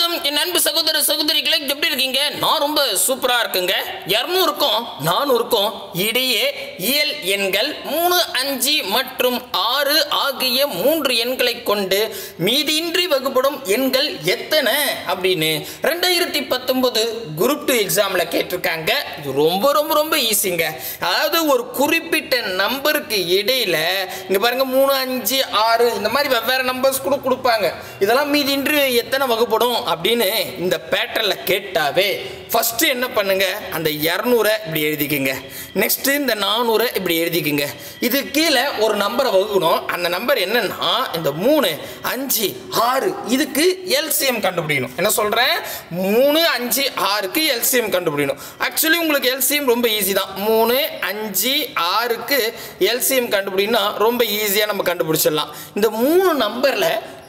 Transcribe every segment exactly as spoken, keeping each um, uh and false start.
வணக்கம் என் அன்பு சகோதர சகோதரிகளே, எப்படி இருக்கீங்க? நான் ரொம்ப சூப்பரா இருக்குங்க. இருநூறுக்கும் நானூறுக்கும் இடையே இயல் எண்கள் மூணு அஞ்சு மற்றும் ஆறு ஆகிய மூன்று எண்களை கொண்டு மீதியின்றி வகுப்படும் எண்கள் எத்தனை அப்படின்னு ரெண்டாயிரத்தி பத்தொன்பது குரூப் டூ எக்ஸாம்ல கேட்டிருக்காங்க. இது ரொம்ப ரொம்ப ரொம்ப ஈஸிங்க. அதாவது ஒரு குறிப்பிட்ட நம்பருக்கு இடையில இங்க பாருங்க மூணு அஞ்சு ஆறு இந்த மாதிரி வெவ்வேறு நம்பர்ஸ் கூட கொடுப்பாங்க. இதெல்லாம் மீதியின்றி எத்தனை வகுப்படும் அப்படின்னு இந்த பேட்டர்ல கேட்டாவே ஃபர்ஸ்ட் என்ன பண்ணுங்க, அந்த இருநூறை இப்படி எழுதிக்குங்க. நெக்ஸ்ட் இந்த நானூறை இப்படி எழுதிக்குங்க. இது கீழே ஒரு நம்பரை வகுக்கணும். அந்த நம்பர் என்னன்னா இந்த மூணு அஞ்சு ஆறு இதுக்கு எல்சிஎம் கண்டுபிடிக்கணும். என்ன சொல்றேன், மூணு அஞ்சு ஆறுக்கு எல்சிஎம் கண்டுபிடிக்கணும். ஆக்சுவலி உங்களுக்கு எல்சிஎம் ரொம்ப ஈஸி தான். மூணு அஞ்சு ஆறுக்கு எல்சிஎம் கண்டுபிடிக்கணும்னா ரொம்ப ஈஸியா நம்ம கண்டுபிடிச்சிடலாம். இந்த மூணு நம்பர்ல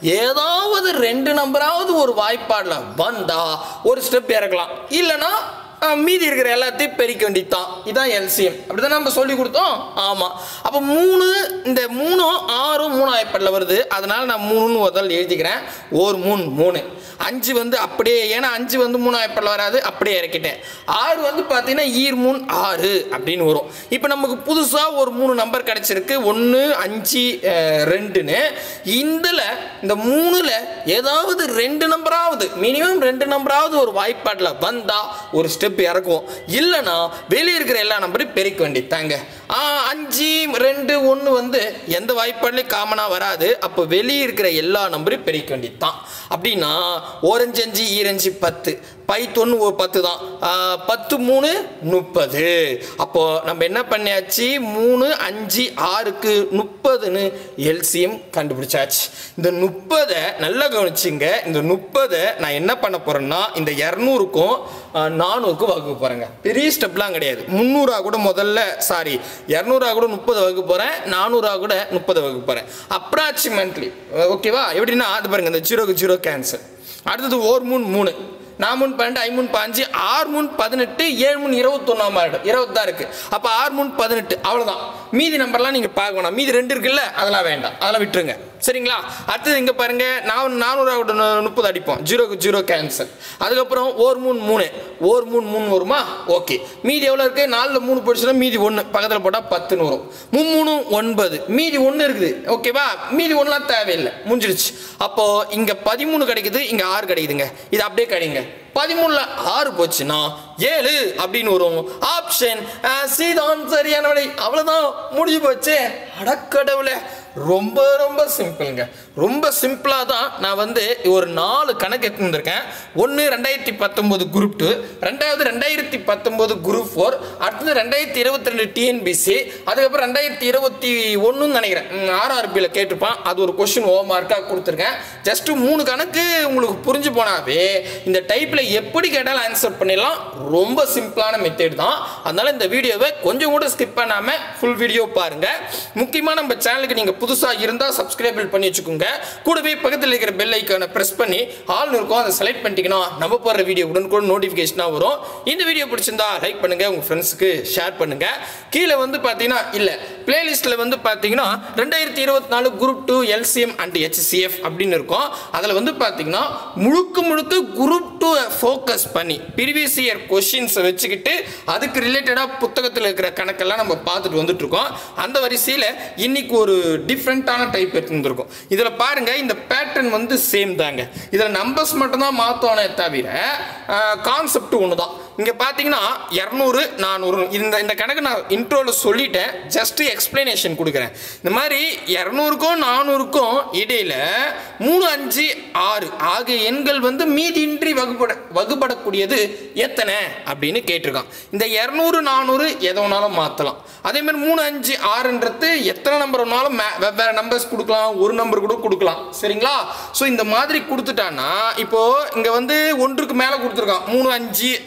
ஏதாவது ரெண்டு நம்பராவது ஒரு வாய்ப்பாடுல வந்தா ஒரு ஸ்டெப் இறக்கலாம், இல்லைன்னா மீதி இருக்கிற எல்லாத்தையும் பெருக்க வேண்டியதுதான். இதான் எல்சிஎம். அப்படிதான் நம்ம சொல்லி கொடுத்தோம். ஆமா, அப்போ மூணு இந்த மூணும் ஆறும் மூணு வாய்ப்பாடில் வருது. அதனால நான் மூணுன்னு முதல்ல எழுதிக்கிறேன். ஒரு மூணு மூணு அஞ்சு வந்து அப்படியே, ஏன்னா அஞ்சு வந்து மூணு வாய்ப்பாடில் வராது, அப்படியே இறக்கிட்டேன். ஆறு வந்து பார்த்தீங்கன்னா ஈர் மூணு ஆறு அப்படின்னு வரும். இப்போ நமக்கு புதுசாக ஒரு மூணு நம்பர் கிடைச்சிருக்கு, ஒன்று அஞ்சு ரெண்டுன்னு. இதில் இந்த மூணுல ஏதாவது ரெண்டு நம்பராவது மினிமம் ரெண்டு நம்பராவது ஒரு வாய்ப்பாடில் வந்தால் ஒரு ஸ்டெப் இறக்குவோம், இல்லைன்னா வெளியே இருக்கிற எல்லா நம்பரையும் பெருக்க வேண்டியதாங்க. அஞ்சு ரெண்டு ஒன்று வந்து எந்த வாய்ப்பாடுலையும் காமனாக வராது. அப்போ வெளியே இருக்கிற எல்லா நம்பரையும் பெருக்க வேண்டியது தான். அப்படின்னா ஓரஞ்சு அஞ்சு ஈரஞ்சு பத்து, பைத்தொன்று ஒரு பத்து தான். பத்து மூணு முப்பது. அப்போ நம்ம என்ன பண்ணியாச்சு, மூணு அஞ்சு ஆறுக்கு முப்பதுன்னு எல்சிஎம் கண்டுபிடிச்சாச்சு. இந்த முப்பதை நல்லா கவனிச்சுங்க. இந்த முப்பதை நான் என்ன பண்ண போறேன்னா இந்த இரநூறுக்கும் நானூறுக்கும் வகுக்க போறேங்க. பெரிய ஸ்டெப்லாம் கிடையாது. முந்நூறா கூட முதல்ல சாரி இரநூறா கூட முப்பது வகுக்க போறேன், நானூறா கூட முப்பது வகுக்க போறேன். அப்ராக்சிமேட்லி ஓகேவா? எப்படின்னா அது பாருங்க, இந்த ஜீரோக்கு ஜீரோ கேன்சல். அடுத்தது ஓர் மூணு மூணு, நான் மூணு பன்னெண்டு, ஐ மூணு பாஞ்சு, ஆறு மூணு பதினெட்டு, ஏழு மூணு இருபத்தொன்னாம் ஆயிடும். இருபத்தா இருக்கு. அப்போ ஆறு மூணு பதினெட்டு, அவ்வளோதான். மீதி நம்பர்லாம் நீங்கள் பார்க்க வேணாம். மீதி ரெண்டு இருக்குல்ல, அதெல்லாம் வேண்டாம், அதெல்லாம் விட்டுருங்க. சரிங்களா? அடுத்தது இங்கே பாருங்க, நான் நானூறு முப்பது அடிப்போம், ஜீரோக்கு ஜீரோ கேன்சல். அதுக்கப்புறம் ஓர் மூணு மூணு, ஓர் மூணு மூணு வருமா? ஓகே. மீதி எவ்வளோ இருக்கு? நாலில் மூணு போயிடுச்சுன்னா மீதி ஒன்று, பக்கத்தில் போட்டால் பத்துன்னு வரும். மூணு ஒன்பது, மீதி ஒன்று இருக்குது. ஓகேவா? மீதி ஒன்றுலாம் தேவையில்லை, முடிஞ்சிடுச்சு. அப்போ இங்கே பதிமூணு கிடைக்குது, இங்கே ஆறு கிடைக்குதுங்க. இது அப்படியே கிடைங்க. பதிமூணுல ஆறு போச்சுன்னா ஏழு அப்படின்னு வரும். ஆப்ஷன் சி தான் சரியான விடை. அவ்வளவுதான், முடிஞ்சு போச்சு. அடக்கடவுளே, ரொம்ப ரொம்ப சிம்பிளுங்க. ரொம்ப சிம்பிளாக தான் நான் வந்து ஒரு நாலு கணக்கு எடுத்து வந்திருக்கேன். ஒன்று ரெண்டாயிரத்தி பத்தொம்போது குரூப் டூ, ரெண்டாவது ரெண்டாயிரத்தி பத்தொம்போது குரூப் ஃபோர், அடுத்தது ரெண்டாயிரத்தி இருபத்தி ரெண்டு டிஎன்பிசி, அதுக்கப்புறம் ரெண்டாயிரத்தி இருபத்தி ஒன்றுன்னு நினைக்கிறேன் ஆர்ஆர்பியில் கேட்டிருப்பான். அது ஒரு கொஸ்டின் ஓ மார்க்காக கொடுத்துருக்கேன். ஜஸ்ட்டு மூணு கணக்கு உங்களுக்கு புரிஞ்சு போனாவே இந்த டைப்பில் எப்படி கேட்டாலும் ஆன்சர் பண்ணிடலாம். ரொம்ப சிம்பிளான மெத்தட் தான். அதனால இந்த வீடியோவை கொஞ்சம் கூட ஸ்கிப் பண்ணாமல் ஃபுல் வீடியோ பாருங்கள். முக்கியமாக நம்ம சேனலுக்கு நீங்கள் புதுசாக இருந்தால் சப்ஸ்கிரைபிள் பண்ணி வச்சுக்கோங்க. கூடவே பக்கத்தில் இருக்கிற பெல் ஐக்கானை பிரஸ் பண்ணி ஆல் இருக்கும், அதை செலக்ட் பண்ணிட்டீங்கன்னா நம்ம போடுற வீடியோ உடனுக்குடன் நோட்டிஃபிகேஷனாக வரும். இந்த வீடியோ பிடிச்சிருந்தா லைக் பண்ணுங்க, உங்கள் ஃப்ரெண்ட்ஸுக்கு ஷேர் பண்ணுங்க. கீழே வந்து பார்த்தீங்கன்னா இல்லை பிளேலிஸ்ட்டில் வந்து பார்த்தீங்கன்னா ரெண்டாயிரத்தி இருபத்தி நாலு group two LCM and HCF அப்படின்னு இருக்கும். அதில் வந்து பார்த்தீங்கன்னா முழுக்க முழுக்க குரூப் டூ ஃபோக்கஸ் பண்ணி ப்ரீவியஸ் இயர் கொஸ்டின்ஸை வச்சுக்கிட்டு அதுக்கு ரிலேட்டடாக புத்தகத்தில் இருக்கிற கணக்கெல்லாம் நம்ம பார்த்துட்டு வந்துட்டு இருக்கோம். அந்த வரிசையில் இன்னைக்கு ஒரு டிஃப்ரெண்ட்டான டைப் எடுத்துருக்கும். இதில் பாருங்க, இந்த பேட்டர்ன் வந்து சேம் தாங்க. இதில் நம்பர்ஸ் மட்டும் தான் மாற்றோனே தவிர கான்செப்ட் ஒன்று தான். இங்கே பார்த்தீங்கன்னா இரநூறு நானூறு இந்த இந்த கணக்கு நான் இன்ட்ரோவில் சொல்லிட்டேன். ஜஸ்ட் எக்ஸ்பிளனேஷன் கொடுக்குறேன். இந்த மாதிரி இரநூறுக்கும் நானூறுக்கும் இடையில மூணு அஞ்சு ஆறு ஆகிய எண்கள் வந்து மீதியின்றி வகுப்பட வகுப்படக்கூடியது எத்தனை அப்படின்னு கேட்டிருக்கான். இந்த இரநூறு நானூறு எதை வேணாலும் மாற்றலாம். அதே மாதிரி மூணு அஞ்சு ஆறுன்றது எத்தனை நம்பர் வேணாலும் வெவ்வேறு நம்பர்ஸ் கொடுக்கலாம், ஒரு நம்பர் கூட கொடுக்கலாம். சரிங்களா? ஸோ இந்த மாதிரி கொடுத்துட்டான்னா இப்போ இங்கே வந்து ஒன்றுக்கு மேலே கொடுத்துருக்கான் மூணு அஞ்சு ஆறுன்னு.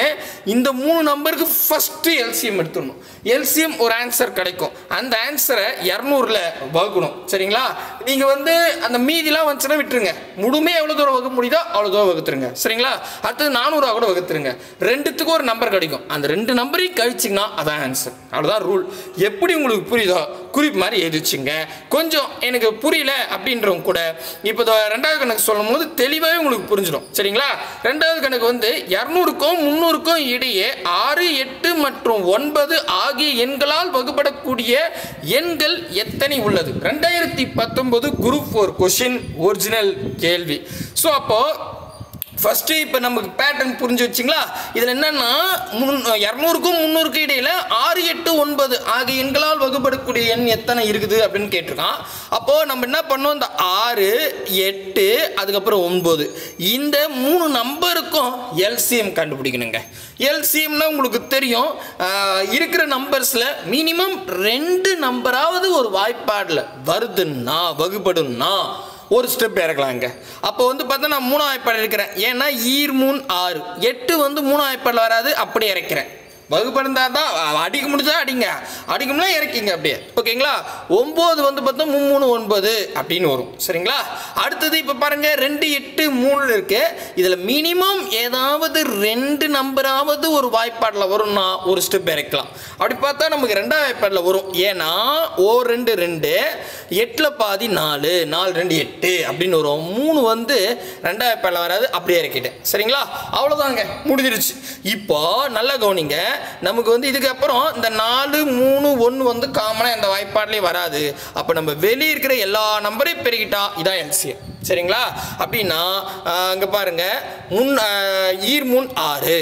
இந்த மூணு நம்பருக்கு ஃபஸ்ட்டு எல்சிஎம் எடுத்துடணும். எல்சிஎம் ஒரு ஆன்சர் கிடைக்கும். அந்த ஆன்சரை இரநூறுல வகுக்கணும். சரிங்களா? நீங்கள் வந்து அந்த மீதிலாம் வந்துச்சுன்னா விட்டுருங்க. முழுமையாக எவ்வளோ தூரம் வகுக்க முடியுதோ அவ்வளோ தூரம் வகுத்துருங்க. சரிங்களா? அடுத்தது நானூறுவா கூட வகுத்துருங்க. ரெண்டுத்துக்கும் ஒரு நம்பர் கிடைக்கும். அந்த ரெண்டு நம்பரையும் கழிச்சிங்கன்னா அதான் ஆன்சர். அவ்வளோதான் ரூல். எப்படி உங்களுக்கு புரியுதோ குறிப்பு மாதிரி எழுதிச்சுங்க. கொஞ்சம் எனக்கு புரியல அப்படின்றவங்க கூட இப்போ ரெண்டாவது கணக்கு சொல்லும் போது தெளிவாகவே உங்களுக்கு புரிஞ்சிடும். சரிங்களா? ரெண்டாவது கணக்கு வந்து இரநூறுக்கும் முந்நூறுக்கும் இடையே ஆறு எட்டு மற்றும் ஒன்பது ஆகிய எண்களால் வகுப்படக்கூடிய எண்கள் எத்தனை உள்ளது? ரெண்டாயிரத்தி பத்தொன்பது குரூப் ஃபோர் கொஸ்டின், ஒரிஜினல் கேள்வி. ஸோ அப்போ ஃபஸ்ட்டு இப்போ நமக்கு பேட்டர்ன் புரிஞ்சு வச்சிங்களா? இதில் என்னென்னா முன் இரநூறுக்கும் முந்நூறுக்கும் இடையில் ஆறு எட்டு ஒன்பது ஆகிய எண்களால் வகுப்படக்கூடிய எண் எத்தனை இருக்குது அப்படின்னு கேட்டிருக்கான். அப்போது நம்ம என்ன பண்ணோம், இந்த ஆறு எட்டு அதுக்கப்புறம் ஒன்பது இந்த மூணு நம்பருக்கும் எல்சிஎம் கண்டுபிடிக்கணுங்க. எல்சிஎம்னா உங்களுக்கு தெரியும், இருக்கிற நம்பர்ஸில் மினிமம் ரெண்டு நம்பராவது ஒரு வாய்ப்பாடில் வருதுன்னா வகுப்படுன்னா ஒரு ஸ்டெப் இறக்கலாங்க. அப்போ வந்து பார்த்தா நான் மூணு வாய்ப்பாடு இருக்கிறேன். ஏன்னா ஈர் மூணு ஆறு எட்டு வந்து மூணு வாய்ப்பாடில் வராது, அப்படி இறக்கிறேன். வகுப்படுந்தா தான் அடிக்க முடிஞ்சா அடிங்க, அடிக்கும்னா இறக்கிங்க அப்படியே. ஓகேங்களா? ஒம்பது வந்து பார்த்தா மூணு ஒன்பது அப்படின்னு வரும். சரிங்களா? அடுத்தது இப்போ பாருங்கள், ரெண்டு எட்டு மூணு இருக்கு. இதில் மினிமம் ஏதாவது ரெண்டு நம்பராவது ஒரு வாய்ப்பாடில் வரும்னா ஒரு ஸ்டெப் இறக்கலாம். அப்படி பார்த்தா நமக்கு ரெண்டாம் வாய்ப்பாடில் வரும். ஏன்னா ஓ ரெண்டு ரெண்டு எட்டில் பாதி நாலு நாலு ரெண்டு எட்டு அப்படின்னு வரும். மூணு வந்து ரெண்டாம் வாய்ப்பாடில் வராது, அப்படியே இறக்கிட்டேன். சரிங்களா? அவ்வளோதாங்க, முடிஞ்சிருச்சு. இப்போ நல்லா கவனிங்க, நமக்கு வந்து இதுக்கப்புறம் இந்த நாலு மூணு ஒன்று வந்து காமனாக இந்த வாய்ப்பாட்லேயே வராது. அப்போ நம்ம வெளியே இருக்கிற எல்லா நம்பரையும் பெருகிட்டா இதான் எல்சிஎம். சரிங்களா? அப்படின்னா இங்கே பாருங்க, முன் ஈர் மூணு ஆறு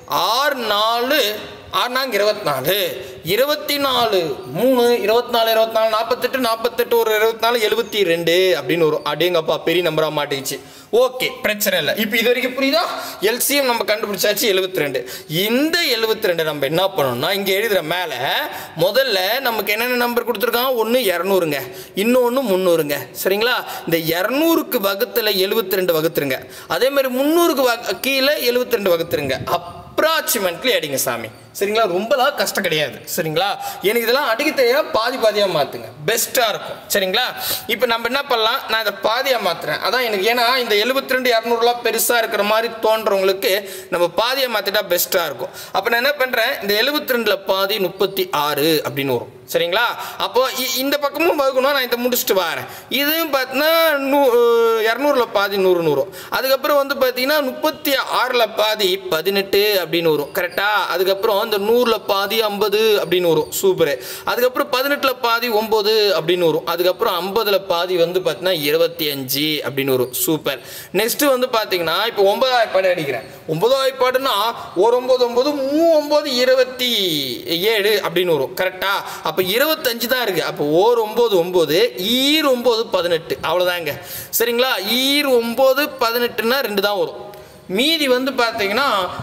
ஆறு நாலு ஆறு நாங்க இருபத்தி நாலு இருபத்தி நாலு மூணு இருபத்தி நாலு இருபத்தி நாலு நாற்பத்தெட்டு நாற்பத்தெட்டு ஒரு இருபத்தி நாலு எழுபத்தி ரெண்டு அப்படின்னு வரும். அப்படிங்கப்பா பெரிய நம்பராக மாட்டிச்சு. ஓகே, பிரச்சனை இல்லை. இப்போ இது வரைக்கும் புரியுதா? எல்சிஎம் நம்ம கண்டுபிடிச்சாச்சு எழுபத்தி ரெண்டு. இந்த எழுபத்தி ரெண்டு நம்ம என்ன பண்ணணும்னா இங்கே எழுதுகிற மேலே முதல்ல நமக்கு என்னென்ன நம்பர் கொடுத்துருக்காங்க? ஒன்று இரநூறுங்க, இன்னொன்று முந்நூறுங்க. சரிங்களா? இந்த இரநூறுக்கு வகுத்தில் எழுபத்தி ரெண்டு வகுத்துருங்க. அதே மாதிரி முந்நூறுக்கு வ கீழே எழுபத்தி ரெண்டு வகுத்துருங்க. அப்ராக்சிமேட்லி அடிங்க சாமி. சரிங்களா? ரொம்பலாம் கஷ்டம் கிடையாது. சரிங்களா? எனக்கு இதெல்லாம் அடிக்க தெரியா, பாதி பாதியாக மாற்றுங்க, பெஸ்ட்டாக இருக்கும். சரிங்களா? இப்போ நம்ம என்ன பண்ணலாம், நான் இதை பாதியாக மாற்றுறேன். அதான் எனக்கு, ஏன்னா இந்த எழுபத்தி ரெண்டு இரநூறுலாம் பெருசாக இருக்கிற மாதிரி தோன்றவங்களுக்கு நம்ம பாதியாக மாற்றிட்டா பெஸ்ட்டாக இருக்கும். அப்போ நான் என்ன பண்ணுறேன், இந்த எழுபத்தி ரெண்டில் பாதி முப்பத்தி ஆறு அப்படின்னு வரும். சரிங்களா? அப்போ இந்த பக்கமும் வகுக்கணும். நான் இதை முடிச்சுட்டு வரேன். இதுவும் பார்த்தீங்கன்னா நூ இரநூறுல பாதி நூறு நூறு. அதுக்கப்புறம் வந்து பார்த்தீங்கன்னா முப்பத்தி ஆறில் பாதி பதினெட்டு அப்படின்னு வரும். கரெக்டாக? அதுக்கப்புறம் இந்த நூறில் பாதி ஐம்பது அப்படின்னு வரும். சூப்பரு. அதுக்கப்புறம் பதினெட்டில் பாதி ஒம்பது அப்படின்னு வரும். அதுக்கப்புறம் ஐம்பதில் பாதி வந்து பார்த்தீங்கன்னா இருபத்தி அஞ்சு அப்படின்னு வரும். சூப்பர். நெக்ஸ்ட்டு வந்து பார்த்தீங்கன்னா இப்போ ஒன்பதாம் வாய்ப்பாடு அடிக்கிறேன். ஒன்பதாம் வாய்ப்பாடுன்னா ஒரு ஒம்பது ஒம்பது மூ ஒம்பது இருபத்தி ஏழு அப்படின்னு வரும். கரெக்டாக? அப்போ இருபத்தஞ்சு தான் இருக்கு. அப்போ ஓர் ஒம்பது ஒம்பது ஈர் ஒம்பது பதினெட்டு, அவ்வளோதாங்க. சரிங்களா? ஈர் ஒம்பது பதினெட்டுன்னா ரெண்டு தான் வரும். மீதி வந்து பார்த்தீங்கன்னா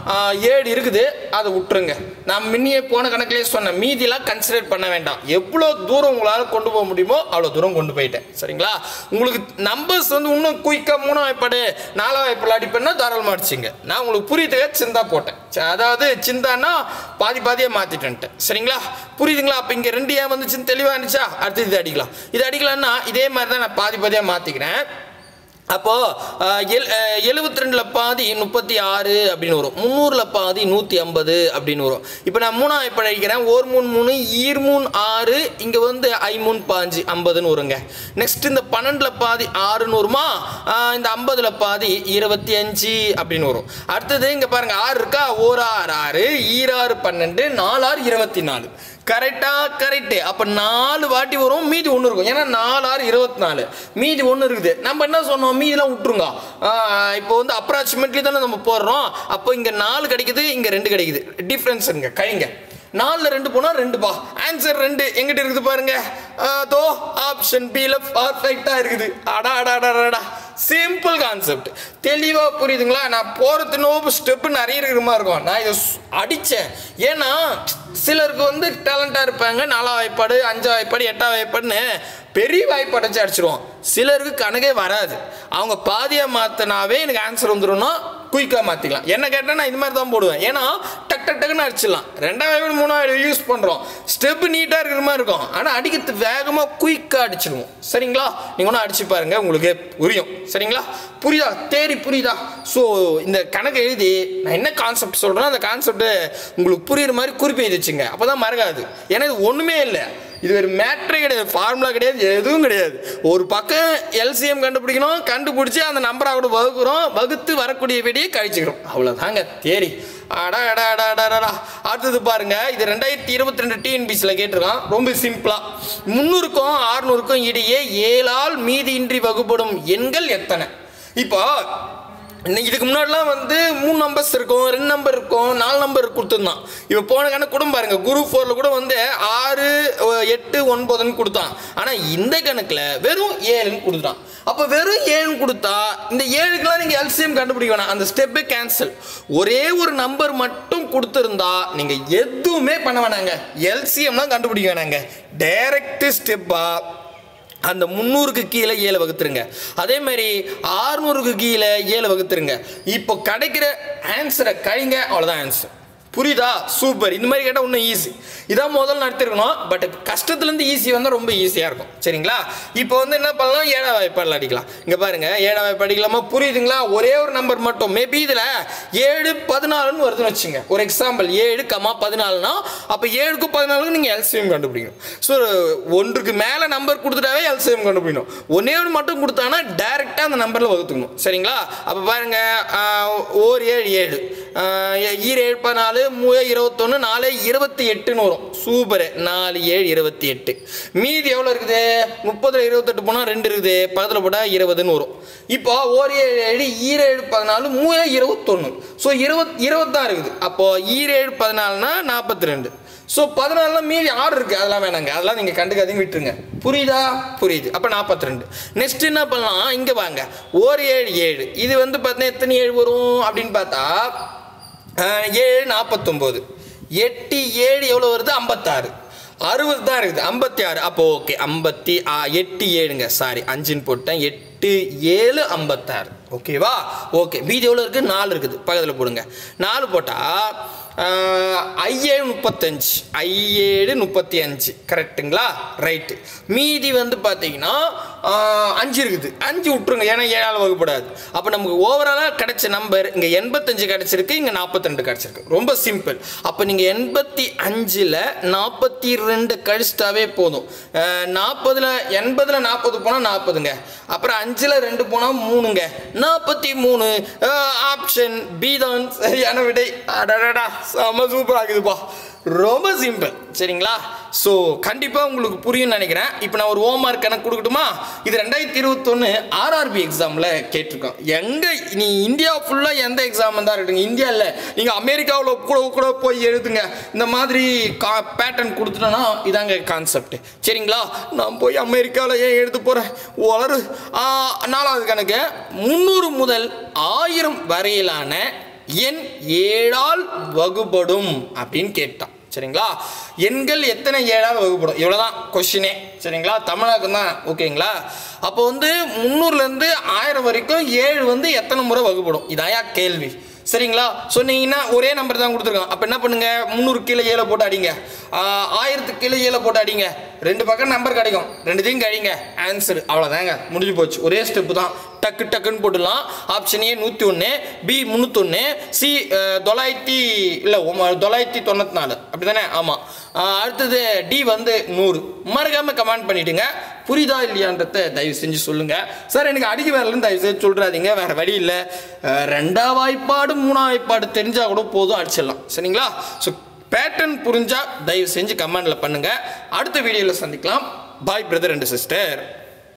ஏழு இருக்குது, அதை விட்டுருங்க. நான் முன்னையே போன கணக்கிலே சொன்னேன், மீதிலாம் கன்சிடர் பண்ண வேண்டாம். எவ்வளோ தூரம் உங்களால் கொண்டு போக முடியுமோ அவ்வளோ தூரம் கொண்டு போயிட்டேன். சரிங்களா? உங்களுக்கு நம்பர்ஸ் வந்து இன்னும் குயிக்காக மூணாம் வாய்ப்பாடு நாலாம் வாய்ப்பாடு அடிப்பேன்னா தாராளமாக அடிச்சிங்க. நான் உங்களுக்கு புரியுதுக்காக சிந்தா போட்டேன். அதாவது சிந்தான்னா பாதி பாதியாக மாற்றிட்டேன்ட்டேன். சரிங்களா? புரியுதுங்களா? அப்போ இங்கே ரெண்டு ஏன் வந்துச்சுன்னு தெளிவாக இருந்துச்சா? அடுத்து இது அடிக்கலாம். இது அடிக்கலான்னா இதே மாதிரி தான் நான் பாதி பாதியாக மாற்றிக்கிறேன். அப்போது எல் எழுபத்தி ரெண்டில் பாதி முப்பத்தி ஆறு அப்படின்னு வரும். முந்நூறில் பாதி நூற்றி ஐம்பது அப்படின்னு வரும். இப்போ நான் மூணாம் வாய்ப்பாடு அடிக்கிறேன். ஓர் மூணு மூணு ஈர் மூணு ஆறு, இங்கே வந்து ஐ மூணு பாஞ்சு ஐம்பதுன்னு வருங்க. நெக்ஸ்ட் இந்த பன்னெண்டில் பாதி ஆறுன்னு வருமா, இந்த ஐம்பதில் பாதி இருபத்தி அஞ்சு அப்படின்னு வரும். அடுத்தது இங்கே பாருங்கள், ஆறு இருக்கா, ஓர் ஆறு ஆறு ஈராறு பன்னெண்டு நாலு ஆறு இருபத்தி நாலு. கரெக்டா? கரெக்டு. அப்போ நாலு வாட்டி வரும், மீதி ஒன்று இருக்கும். ஏன்னா நாலு ஆறு இருபத்தி நாலு, மீதி ஒன்று இருக்குது. நம்ம என்ன சொன்னோம், மீதிலாம் விட்டுருங்க. இப்போ வந்து அப்ராக்சிமேட்லி தானே நம்ம போடுறோம். அப்போ இங்கே நாலு கிடைக்குது, இங்கே ரெண்டு கிடைக்குது. டிஃப்ரென்ஸுங்க கைங்க. நாலில் ரெண்டு போனால் ரெண்டு பா. ஆன்சர் ரெண்டு எங்கிட்ட இருக்குது பாருங்க. தோ ஆப்ஷன் பியில் பர்ஃபெக்டாக இருக்குது. அடா அடா அடாடா. Simple concept. தெளிவாக புரியுதுங்களா? நான் போகிறது நோப்பு ஸ்டெப்பு நிறைய இருக்கிற மாதிரி இருக்கும். நான் இதை அடித்தேன். ஏன்னா சிலருக்கு வந்து டேலண்டாக இருப்பாங்க. நாலாம் வாய்ப்பாடு அஞ்சாம் வாய்ப்பாடு எட்டாம் வாய்ப்பாடுன்னு பெரிய வாய்ப்பாடு வச்சு அடிச்சிடுவோம். சிலருக்கு கணக்கே வராது. அவங்க பாதியாக மாற்றினாவே எனக்கு ஆன்சர் வந்துடும்னா குயிக்காக மாற்றிக்கலாம். என்ன கேட்டால் நான் இது மாதிரி தான் போடுவேன். ஏன்னா டக் டக் டக்குன்னு அடிச்சிடலாம். ரெண்டாயிரம் மூணாயிரம் யூஸ் பண்ணுறோம், ஸ்டெப்பு நீட்டாக இருக்கிற மாதிரி இருக்கும், ஆனால் அடிக்கிறது வேகமாக குயிக்காக அடிச்சிடுவோம். சரிங்களா? நீங்கள் ஒன்றும் அடிச்சு பாருங்கள், உங்களுக்கு புரியும். சரிங்களா? புரியுதா? தேரி புரியுதா? ஸோ இந்த கணக்கை எழுதி நான் என்ன கான்செப்ட் சொல்கிறேன் அந்த கான்செப்ட் உங்களுக்கு புரியுற மாதிரி குறிப்பு எழுதிச்சுங்க. அப்போ தான் மறக்காது. ஏன்னா இது ஒன்றுமே இல்லை, இது ஒரு மேட்ரே கிடையாது, ஃபார்முலா கிடையாது, எதுவும் கிடையாது. ஒரு பக்கம் எல்சிஎம் கண்டுபிடிக்கணும், கண்டுபிடிச்சி அந்த நம்பராக கூட வகுக்கிறோம், வகுத்து வரக்கூடிய விடையை கழிச்சுக்கிறோம். அவ்வளோதாங்க தேரி. அடா அடா அடா அடாடா. அடுத்தது பாருங்க, இது ரெண்டாயிரத்தி இருபத்தி ரெண்டு டிஎன்பிசியில் கேட்டிருக்கான். ரொம்ப சிம்பிளா, முந்நூறுக்கும் ஆறுநூறுக்கும் இடையே ஏழால் மீதியின்றி வகுப்படும் எண்கள் எத்தனை? இப்போ இதுக்கு முன்னாடிலாம் வந்து மூணு நம்பர்ஸ் இருக்கும், ரெண்டு நம்பர் இருக்கும், நாலு நம்பர் கொடுத்துருந்தான். இப்போ போன கணக்கு கூட பாருங்க, குரூப் ஃபோரில் கூட வந்து ஆறு எட்டு ஒன்பதுன்னு கொடுத்தான். ஆனால் இந்த கணக்கில் வெறும் ஏழுன்னு கொடுத்தான். அப்போ வெறும் ஏழுன்னு கொடுத்தா இந்த ஏழுக்கெல்லாம் நீங்கள் எல்சிஎம் கண்டுபிடிக்க வேணாம், அந்த ஸ்டெப்பே கேன்சல். ஒரே ஒரு நம்பர் மட்டும் கொடுத்துருந்தா நீங்கள் எதுவுமே பண்ண வேணாங்க, எல்சிஎம்லாம் கண்டுபிடிக்க வேணாங்க. டைரக்ட் ஸ்டெப்பாக அந்த முந்நூறுக்கு கீழே ஏழு வகுத்துருங்க, அதே மாதிரி ஆறுநூறுக்கு கீழே ஏழு வகுத்துருங்க. இப்போ கிடைக்கிற ஆன்சரை கழிங்க, அவ்வளோதான் ஆன்சர். புரியுதா? சூப்பர். இந்த மாதிரி கேட்டால் இன்னும் ஈஸி. இதான் முதல்ல நடத்திருக்கணும், பட் கஷ்டத்துலேருந்து ஈஸி வந்தால் ரொம்ப ஈஸியாக இருக்கும். சரிங்களா? இப்போ வந்து என்ன பண்ணலாம், ஏழாம் வாய்ப்பாடில் அடிக்கலாம். இங்கே பாருங்கள், ஏழாம் வாய்ப்பு அடிக்கலாமா? புரியுதுங்களா? ஒரே ஒரு நம்பர் மட்டும், மேபி இதில் ஏழு பதினாலுன்னு வருதுன்னு வச்சுங்க. ஒரு எக்ஸாம்பிள், ஏழு கமா பதினாலுனா அப்போ ஏழுக்கும் பதினாலுக்கும் நீங்கள் எல்சிஎம் கண்டுபிடிக்கணும். ஸோ ஒன்றுக்கு மேலே நம்பர் கொடுத்துட்டாவே எல்சிஎம் கண்டுபிடிக்கணும். ஒன்னே ஒன்று மட்டும் கொடுத்தாங்கன்னா டைரெக்டாக அந்த நம்பரில் வகுத்துக்கணும். சரிங்களா? அப்போ பாருங்கள், ஓர் ஏழு ஏழு, ஈர ஏழு பதினாலு, மூணு இருபத்தொன்று, நாலு இருபத்தி எட்டுன்னு வரும். சூப்பரு. நாலு ஏழு இருபத்தி எட்டு. மீதி எவ்வளோ இருக்குது? முப்பதுல இருபத்தெட்டு போனால் ரெண்டு இருக்குது, பக்கத்தில் போட்டால் இருபதுன்னு வரும். இப்போ ஒரு ஏழு ஏழு, ஈர ஏழு பதினாலு, மூணு இருபத்தொன்று. ஸோ இருபத் இருபத்தான் இருக்குது. அப்போது ஈர ஏழு பதினாலுனா நாற்பத்தி ரெண்டு. ஸோ பதினாலுலாம் மீதி ஆறு இருக்குது, அதெல்லாம் வேணாங்க, அதெல்லாம் நீங்கள் கண்டுக்காதீங்க, விட்டுருங்க. புரியுதா? புரியுது. அப்போ நாற்பத்தி ரெண்டு. நெக்ஸ்ட் என்ன பண்ணலாம், இங்கே வாங்க, ஒரு ஏழு ஏழு, இது வந்து பார்த்தீங்கன்னா எத்தனை ஏழு வரும் அப்படின்னு பார்த்தா ஏழு நாற்பத்தொம்போது, எட்டு ஏழு எவ்வளோ வருது? ஐம்பத்தாறு. அறுபது தான் இருக்குது, ஐம்பத்தி ஆறு. அப்போ ஓகே, ஐம்பத்தி ஆ எட்டு ஏழுங்க, சாரி அஞ்சுன்னு போட்டேன், எட்டு ஏழு ஐம்பத்தாறு. ஓகேவா? ஓகே. மீதி எவ்வளோ இருக்குது? நாலு இருக்குது, பக்கத்தில் போடுங்க. நாலு போட்டால் ஐஏழு முப்பத்தஞ்சு, ஐஏழு முப்பத்தி அஞ்சு. கரெக்டுங்களா? ரைட்டு. மீதி வந்து பார்த்தீங்கன்னா அஞ்சு இருக்குது, அஞ்சு விட்ருங்க, ஏன்னா ஏழால் வகுப்படாது. அப்போ நமக்கு ஓவராலாக கிடைச்ச நம்பர் இங்கே எண்பத்தஞ்சு கிடச்சிருக்கு, இங்கே நாற்பத்தி ரெண்டு கிடச்சிருக்கு. ரொம்ப சிம்பிள். அப்போ நீங்கள் எண்பத்தி அஞ்சில் நாற்பத்தி ரெண்டு கழிச்சிட்டாவே போதும். நாற்பதில் எண்பதில் நாற்பது போனால் நாற்பதுங்க, அப்புறம் அஞ்சில் ரெண்டு போனால் மூணுங்க, நாற்பத்தி மூணு. ஆப்ஷன் பி தான் சரியான விடை. அடடா, செம்ம சூப்பராக இருக்குதுப்பா, ரொம்ப சிம்பிள். சரிங்களா? ஸோ கண்டிப்பாக உங்களுக்கு புரியும்னு நினைக்கிறேன். இப்போ நான் ஒரு ஹோம்ஒர்க் கணக்கு கொடுக்கட்டுமா? இது ரெண்டாயிரத்தி இருபத்தொன்று ஆர்ஆர்பி எக்ஸாமில் கேட்டிருக்கோம். எங்கே நீ இந்தியா ஃபுல்லாக எந்த எக்ஸாம் தான் இருக்குங்க, இந்தியா இல்லை, நீங்கள் அமெரிக்காவில் கூட கூட போய் எழுதுங்க. இந்த மாதிரி கா பேட்டர்ன் கொடுத்துட்டோன்னா இதாங்க கான்செப்ட். சரிங்களா? நான் போய் அமெரிக்காவில் ஏன் எழுத போகிறேன், வளரு. நாலாவது கணக்கு, முந்நூறு முதல் ஆயிரம் வரையிலான எண் ஏழால் வகுப்படும் அப்படின்னு கேட்டான். சரிங்களா? எண்கள் எத்தனை ஏழால் வகுப்படும், இவ்வளோதான் கொஸ்டினே. சரிங்களா? தமிழாக்கம் தான். ஓகேங்களா? அப்போ வந்து முந்நூறுலேருந்து ஆயிரம் வரைக்கும் ஏழு வந்து எத்தனை முறை வகுப்படும், இதாயா கேள்வி. சரிங்களா? சொன்னீங்கன்னா ஒரே நம்பர் தான் கொடுத்துருக்கோம். அப்போ என்ன பண்ணுங்க, முந்நூறு கீழே ஏழை போட்டு அடிங்க, ஆயிரத்துக்கு கீழே ஏழை போட்டு அடிங்க, ரெண்டு பக்கம் நம்பர் கிடைக்கும், ரெண்டுத்தையும் கழிங்க, ஆன்சர். அவ்வளோதாங்க, முடிஞ்சு போச்சு. ஒரே ஸ்டெப்பு தான், டக்கு டக்குன்னு போட்டுடலாம். ஆப்ஷன் ஏ நூற்றி ஒன்று, பி முந்நூற்றொன்று, சி தொள்ளாயிரத்தி இல்லை தொள்ளாயிரத்தி தொண்ணூற்றி நாலு அப்படி தானே? ஆமாம். அடுத்தது டி வந்து நூறு. மறக்காமல் கமெண்ட் பண்ணிவிடுங்க. புரியுதா இல்லையான்றதை தயவு செஞ்சு சொல்லுங்கள். சார் எனக்கு அடிக்க வரலன்னு தயவு செஞ்சு சொல்கிறாதீங்க, வேறு வழி இல்லை. ரெண்டாம் வாய்ப்பாடு மூணாம் வாய்ப்பாடு தெரிஞ்சால் கூட போதும், அடிச்சிடலாம். சரிங்களா? ஸோ பேட்டர்ன் புரிஞ்சால் தயவு செஞ்சு கமெண்டில் பண்ணுங்கள். அடுத்த வீடியோவில் சந்திக்கலாம். Bye brother and sister.